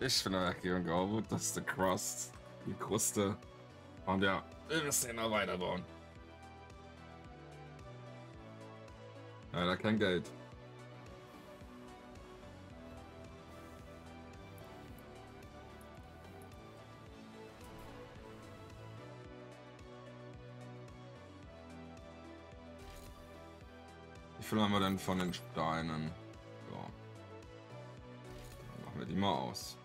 Ich finde Region Grauwut, das ist der Crust, die Kruste. Und ja, wir müssen ihn noch weiterbauen. Leider kein Geld. Wie viel haben wir denn von den Steinen? Ja. Dann machen wir die mal aus.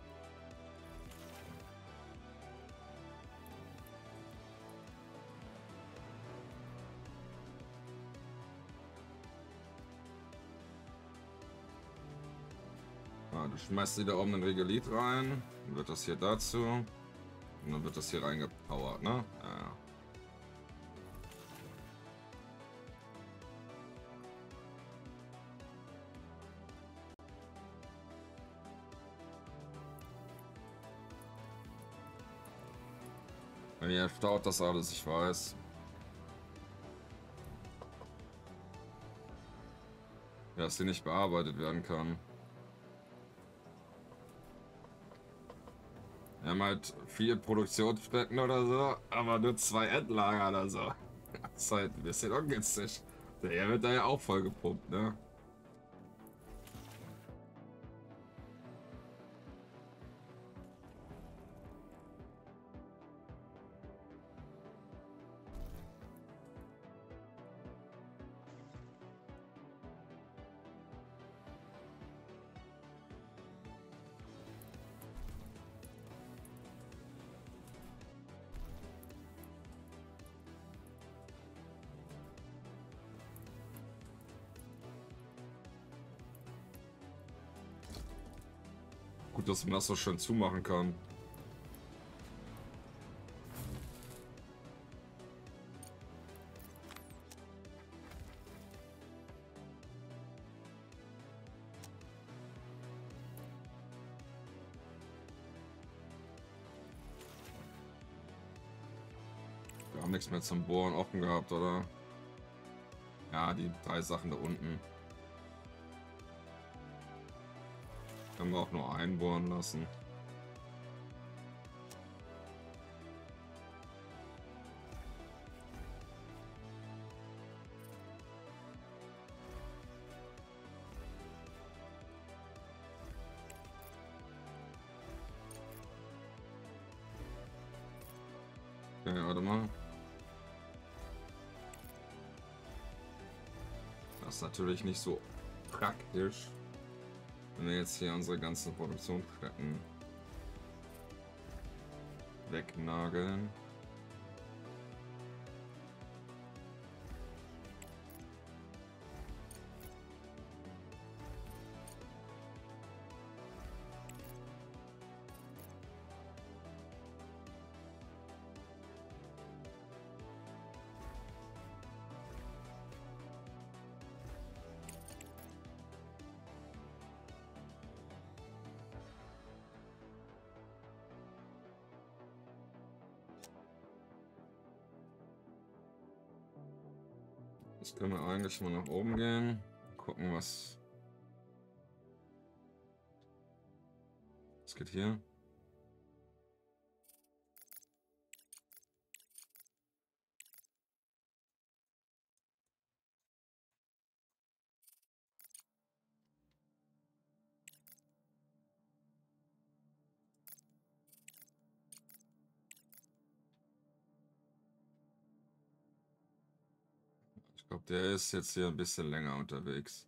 Ah, du schmeißt die da oben in Regolith rein, dann wird das hier dazu und dann wird das hier reingepowert, ne? Ja. Mir staut das alles, ich weiß. Ja, dass die nicht bearbeitet werden kann. Wir haben halt 4 Produktionsstätten oder so, aber nur 2 Endlager oder so. Das ist halt ein bisschen ungünstig. Der wird da ja auch voll gepumpt, ne? Gut, dass man das so schön zumachen kann. Wir haben nichts mehr zum Bohren offen gehabt, oder? Ja, die 3 Sachen da unten. Können wir auch nur einbohren lassen. Okay, warte mal. Das ist natürlich nicht so praktisch, wenn wir jetzt hier unsere ganzen Produktionsstätten wegnageln. Jetzt können wir eigentlich mal nach oben gehen, gucken, was geht hier. Ich glaube, der ist jetzt hier ein bisschen länger unterwegs.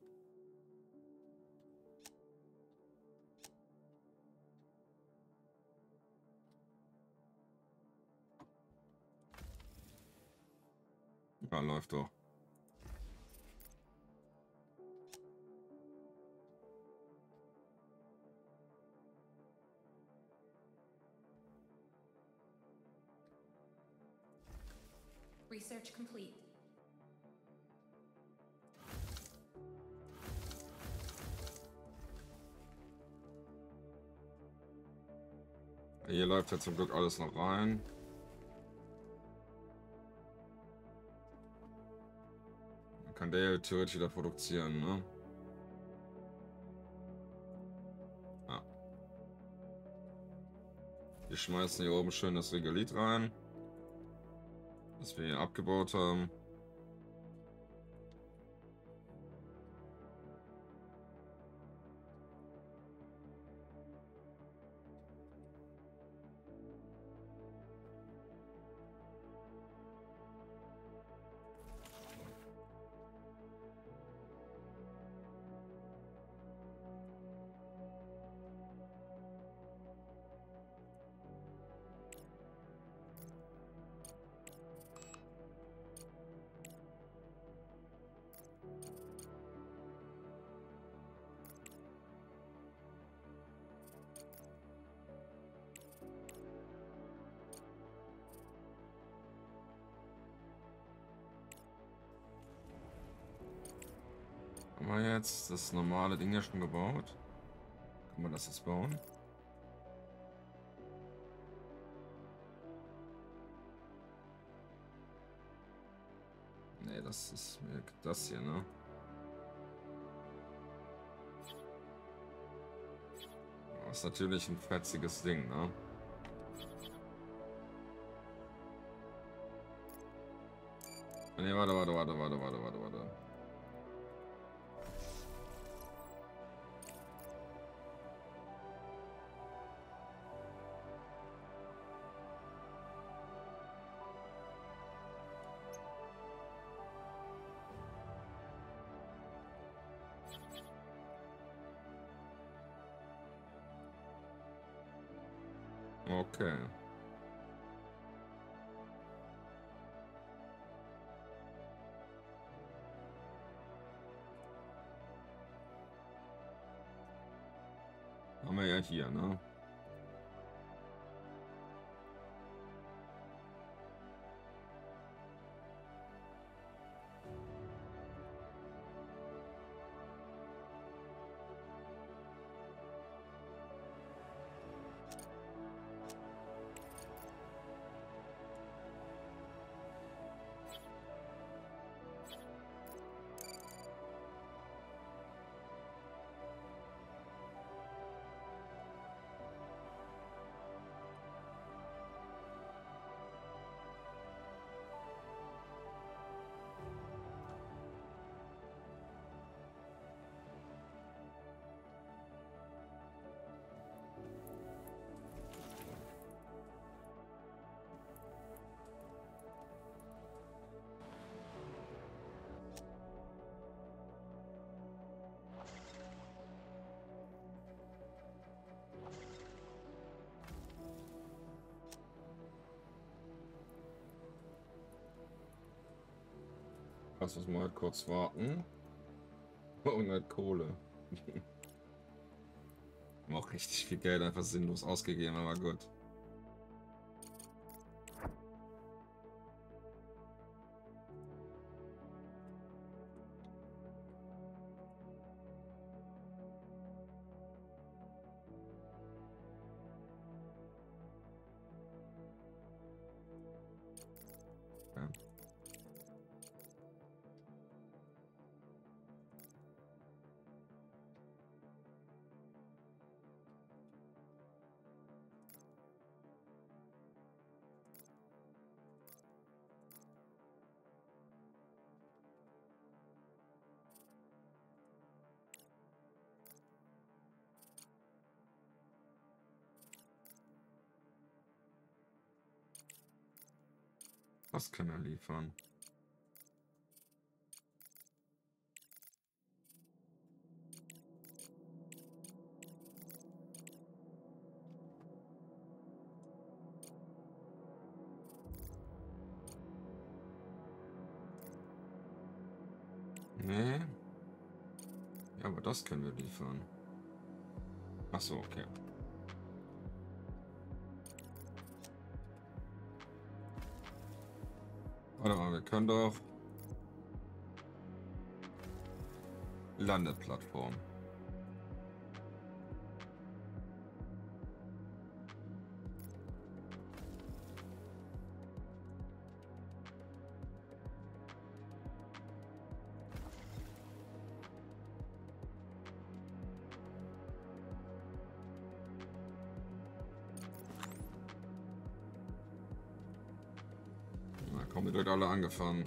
Ja, läuft doch. Research complete. Hier läuft ja zum Glück alles noch rein. Dann kann der ja theoretisch wieder produzieren, ne? Ja. Wir schmeißen hier oben schön das Regolith rein, das wir hier abgebaut haben. Haben wir jetzt das normale Ding ja schon gebaut? Kann man das jetzt bauen? Ne, das ist das hier, ne? Das ist natürlich ein fetziges Ding, ne? Ne, warte. Okay. Haben wir ja hier, ne? Lass uns mal kurz warten. Oh, 100 Kohle. Haben auch richtig viel Geld einfach sinnlos ausgegeben, aber gut. Ja. Was kann er liefern? Nee. Ja, aber das können wir liefern. Ach so, okay. Warte mal, wir können doch Landeplattform. Kommen direkt alle angefahren.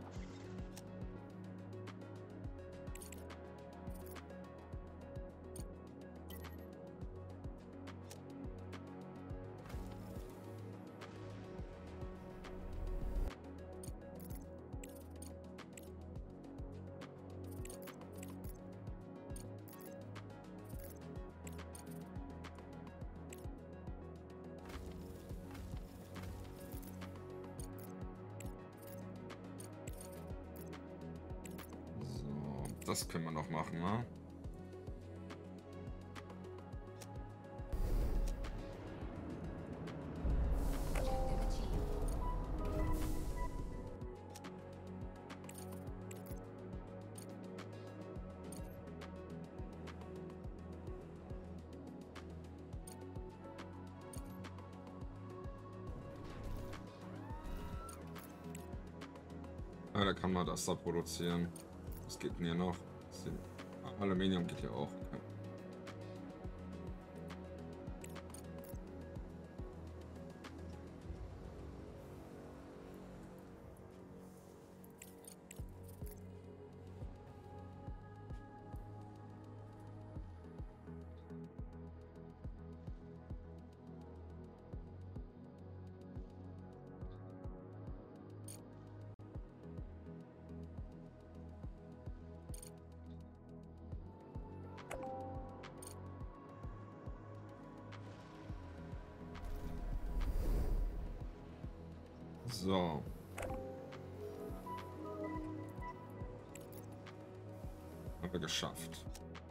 Das können wir noch machen, ne? Objective achieved. Ja, da kann man das da produzieren. Was geht denn hier noch? Aluminium geht ja auch. Okay. So. Haben wir geschafft.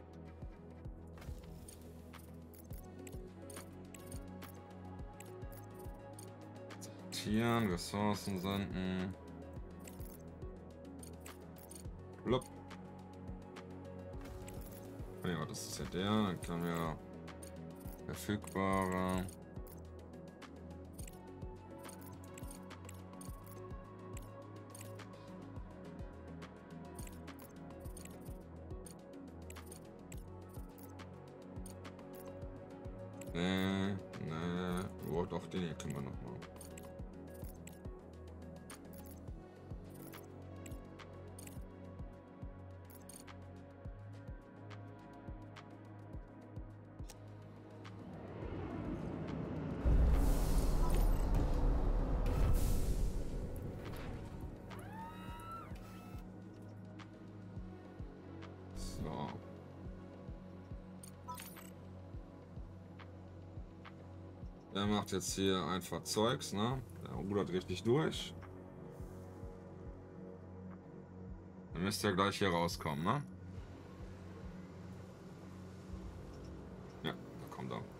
Sortieren, Ressourcen senden. Blub. Ja, das ist ja der. Dann können wir verfügbare. Oh, doch, den hier können wir noch mal. So. Der macht jetzt hier einfach Zeugs, ne? Der rudert richtig durch. Dann müsst ihr gleich hier rauskommen, ne? Ja, da kommt er.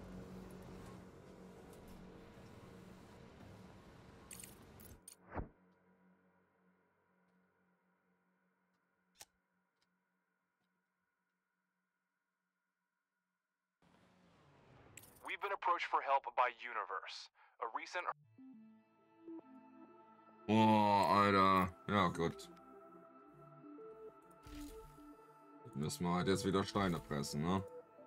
We've been approached for help by Universe. A recent... Oh, Alter. Ja, gut. Müssen wir halt jetzt wieder Steine pressen, ne?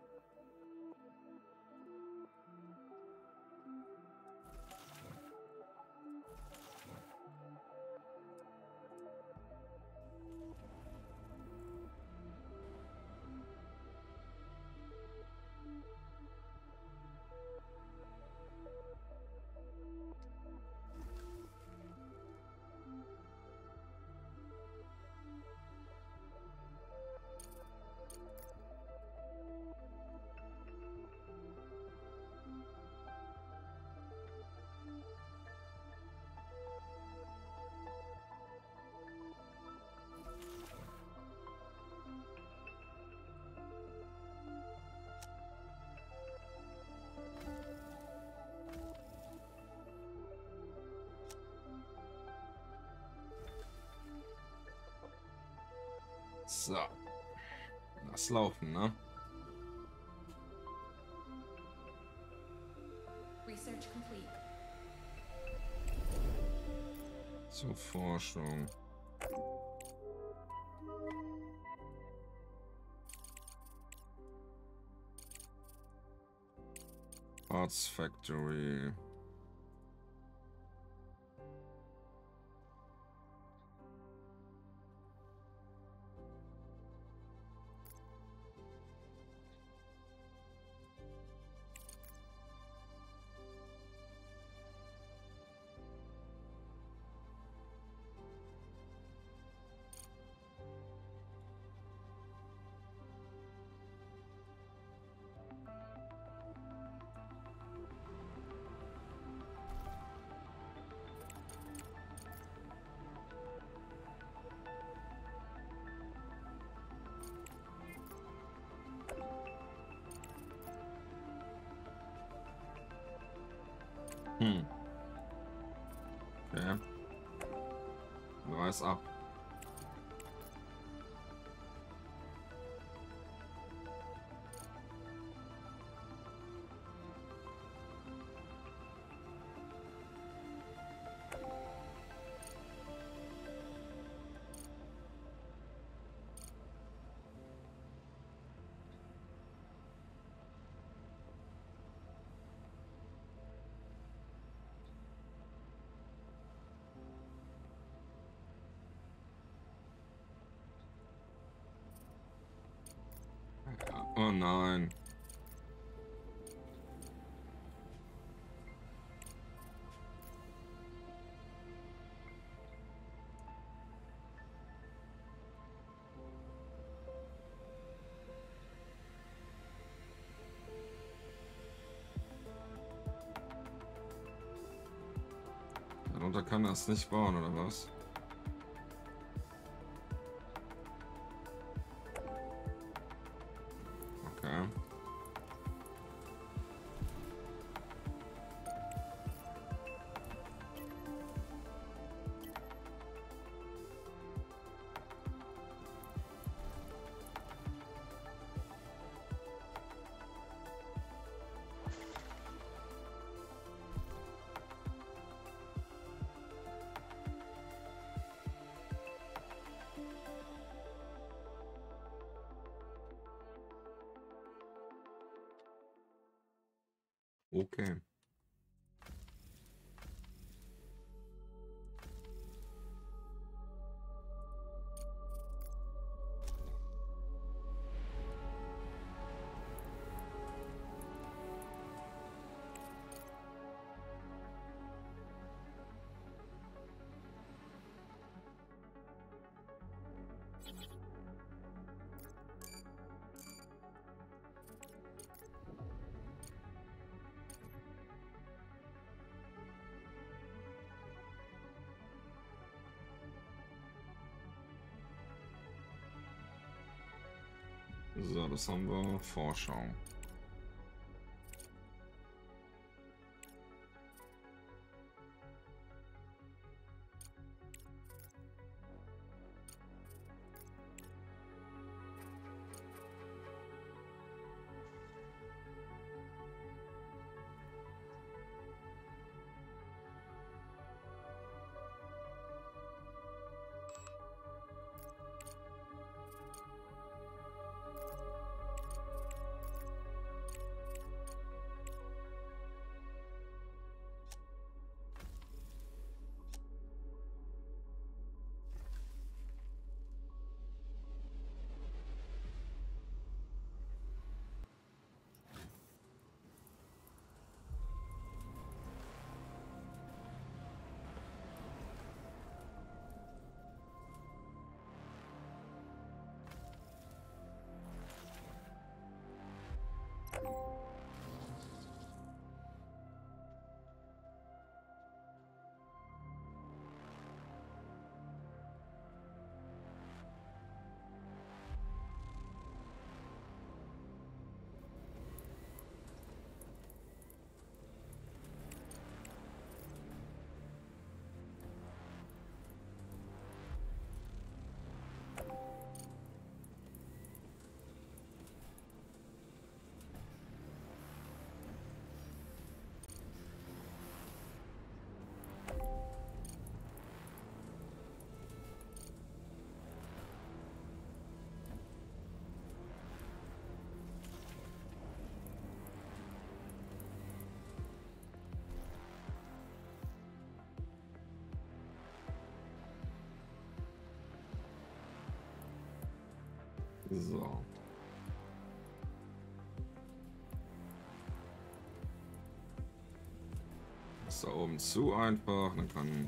So. Lass laufen, ne? Research complete. Zur Forschung. Parts Factory. Hm. Okay. Reiß ab. Oh nein. Darunter kann das nicht bauen, oder was? Okay. Okay. So, das haben wir. Vorschau. So. Ist da oben zu einfach, dann kann...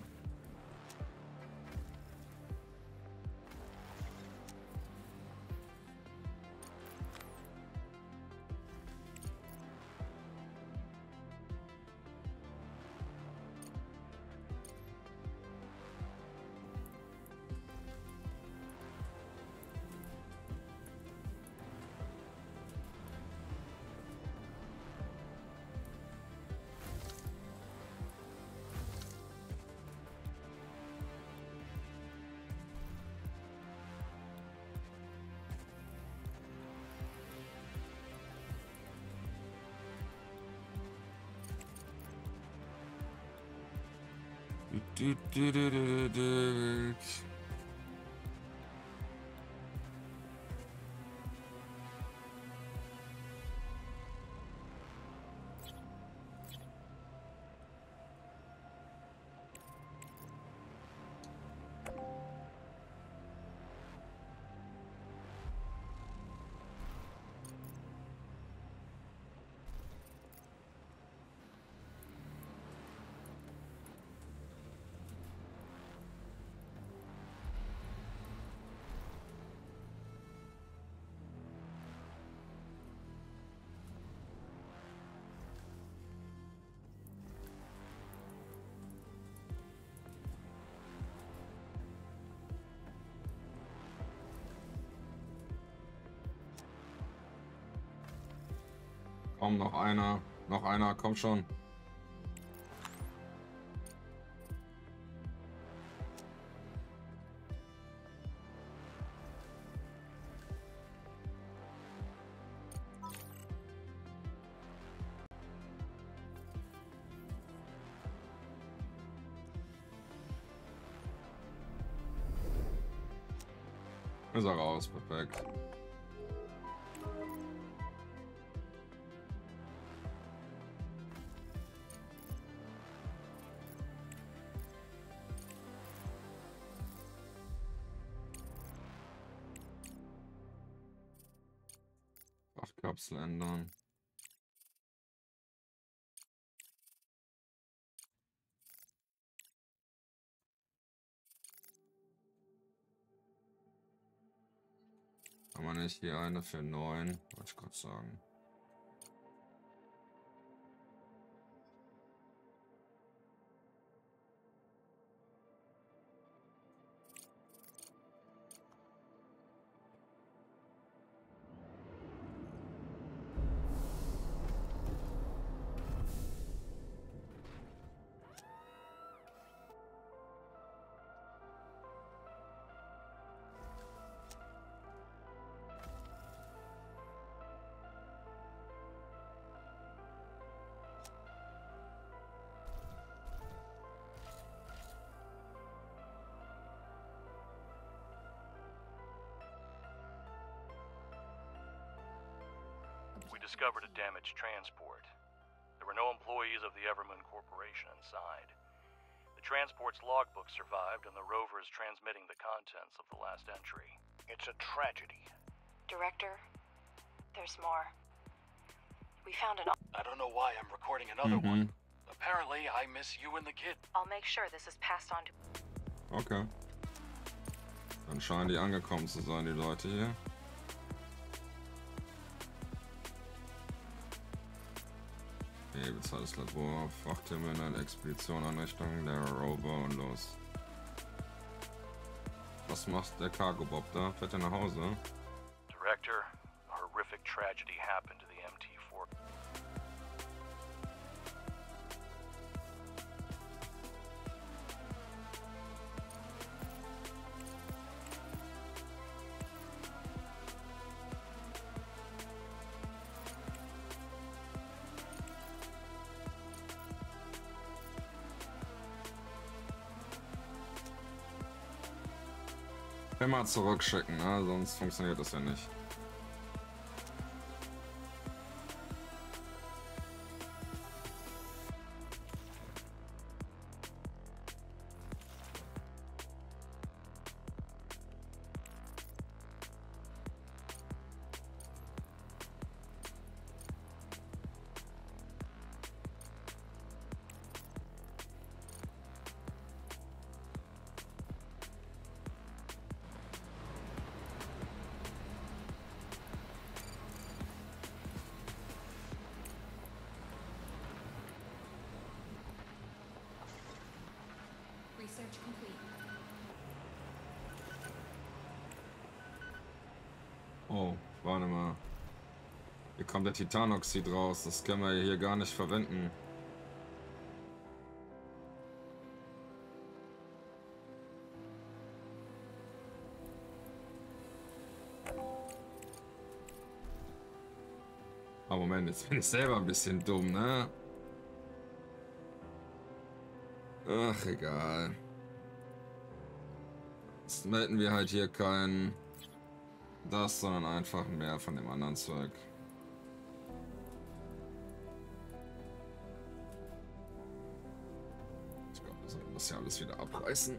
Du, du, du, du, du. Komm, noch einer. Noch einer, komm schon. Ist er raus, perfekt. Kraftkapsel ändern. Haben wir nicht hier eine für 9? Wollte ich gerade sagen. We discovered a damaged transport. There were no employees of the Evermoon Corporation inside. The transport's logbook survived, and the rover is transmitting the contents of the last entry. It's a tragedy. Director, there's more. We found an... I don't know why I'm recording another one. Apparently, I miss you and the kid. I'll make sure this is passed on to... Okay. Dann scheinen die angekommen zu sein, die Leute hier. Okay, bezahltes Labor, Frachtterminal, Expedition an Richtung der Rover und los. Was macht der Cargo-Bob da? Fährt er nach Hause? Director, a horrific tragedy happened to the MT4. Immer zurückschicken, ne? Sonst funktioniert das ja nicht. Research complete. Oh, warte mal. Hier kommt der Titanoxid raus. Das können wir hier gar nicht verwenden. Aber Moment, jetzt bin ich selber ein bisschen dumm, ne? Ach, egal. Jetzt melden wir halt hier kein das, sondern einfach mehr von dem anderen Zeug. Ich glaube, das muss ja alles wieder abreißen.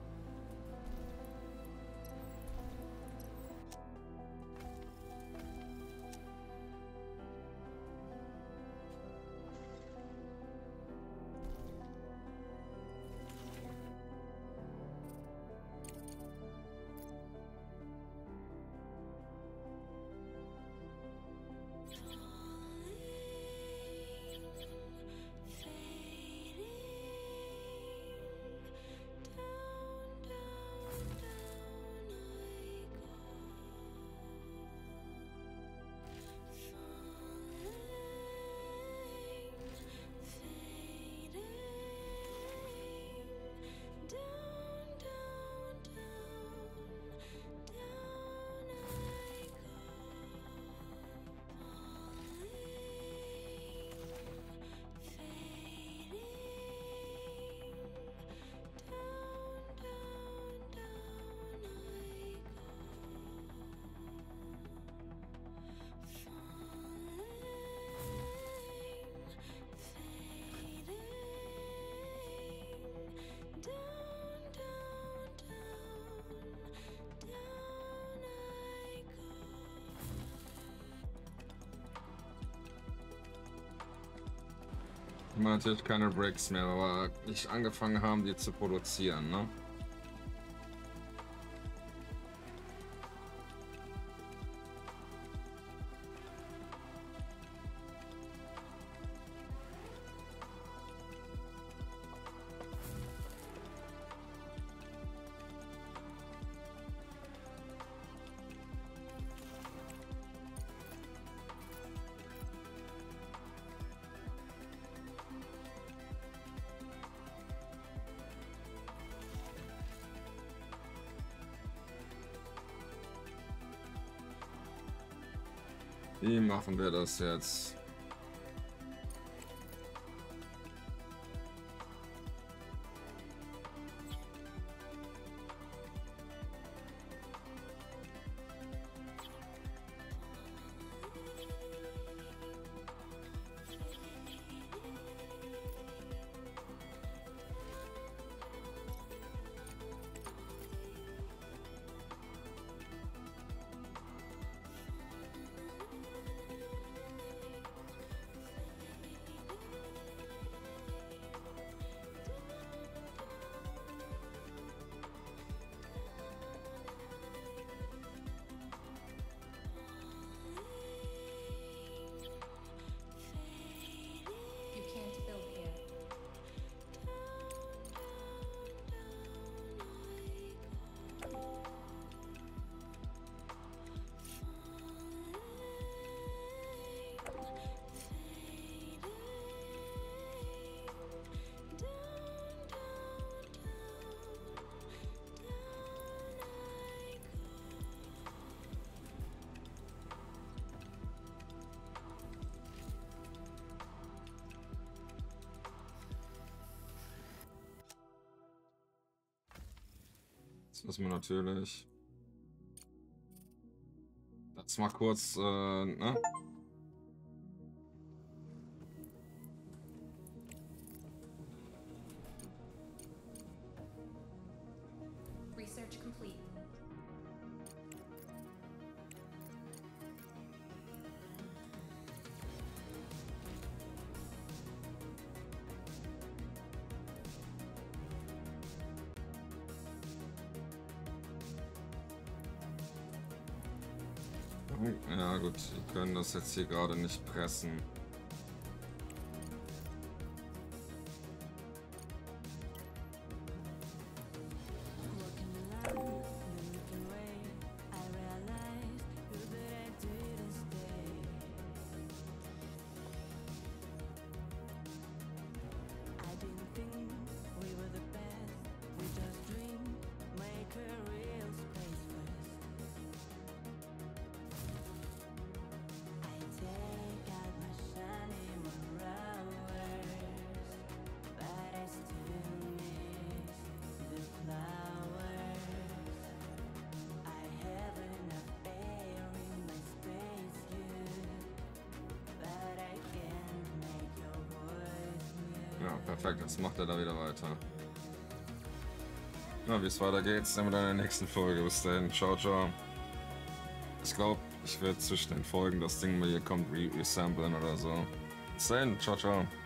Ich meine natürlich keine Breaks mehr, aber nicht angefangen haben, die zu produzieren, ne? Wie machen wir das jetzt? You can't build here. Das müssen wir natürlich. Das mal kurz, ne? Research complete. Ja gut, die können das jetzt hier gerade nicht pressen. Ja, perfekt, jetzt macht er da wieder weiter. Na, wie es weitergeht, sehen wir dann in der nächsten Folge. Bis dahin, ciao, ciao. Ich glaube, ich werde zwischen den Folgen das Ding mal hier kommt resamplen oder so. Bis dahin, ciao, ciao.